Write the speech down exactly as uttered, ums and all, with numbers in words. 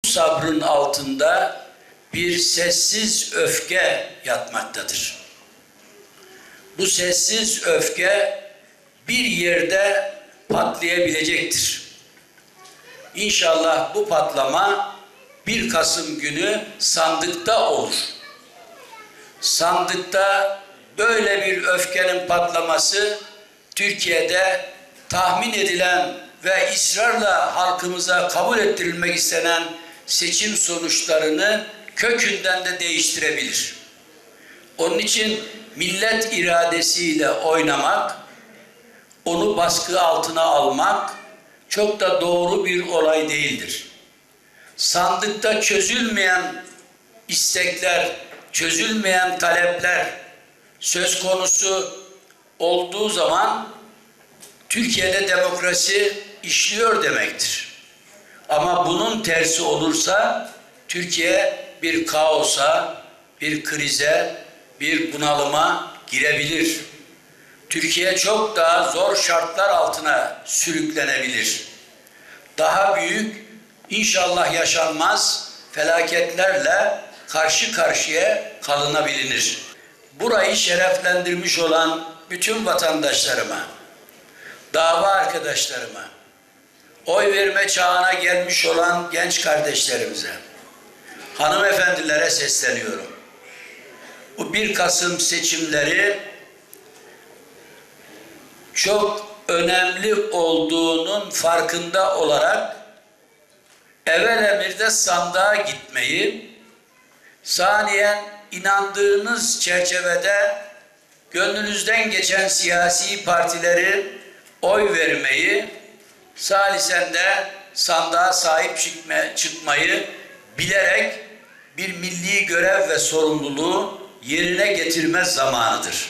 sabrın altında bir sessiz öfke yatmaktadır. Bu sessiz öfke bir yerde patlayabilecektir. İnşallah bu patlama bir Kasım günü sandıkta olur. Sandıkta böyle bir öfkenin patlaması Türkiye'de tahmin edilen ve ısrarla halkımıza kabul ettirilmek istenen seçim sonuçlarını kökünden de değiştirebilir. Onun için millet iradesiyle oynamak, onu baskı altına almak çok da doğru bir olay değildir. Sandıkta çözülmeyen istekler, çözülmeyen talepler söz konusu olduğu zaman Türkiye'de demokrasi işliyor demektir. Ama bunun tersi olursa Türkiye bir kaosa, bir krize, bir bunalıma girebilir. Türkiye çok daha zor şartlar altına sürüklenebilir. Daha büyük, inşallah yaşanmaz felaketlerle karşı karşıya kalınabilir. Burayı şereflendirmiş olan bütün vatandaşlarıma, dava arkadaşlarıma, oy verme çağına gelmiş olan genç kardeşlerimize, hanımefendilere sesleniyorum. Bu bir Kasım seçimleri çok önemli olduğunun farkında olarak evvel emirde sandığa gitmeyi, saniyen inandığınız çerçevede gönlünüzden geçen siyasi partileri oy vermeyi, salisen de sandığa sahip çıkma, çıkmayı bilerek bir milli görev ve sorumluluğu yerine getirme zamanıdır.